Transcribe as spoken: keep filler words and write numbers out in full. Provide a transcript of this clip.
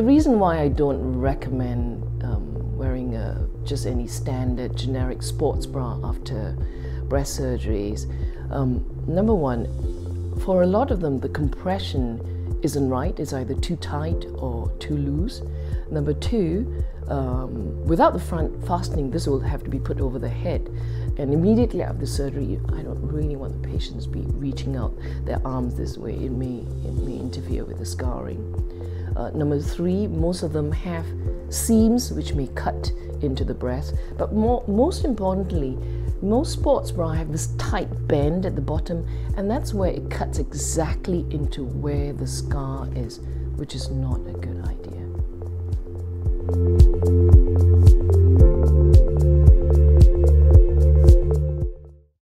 reason why I don't recommend um, wearing a, just any standard generic sports bra after breast surgeries, um, number one, for a lot of them the compression isn't right. It's either too tight or too loose. Number two, um, without the front fastening, this will have to be put over the head. And immediately after surgery, I don't really want the patients to be reaching out their arms this way. It may, it may interfere with the scarring. Uh, number three, most of them have seams which may cut into the breast. But more, most importantly, most sports bra have this tight bend at the bottom, and that's where it cuts exactly into where the scar is, which is not a good idea.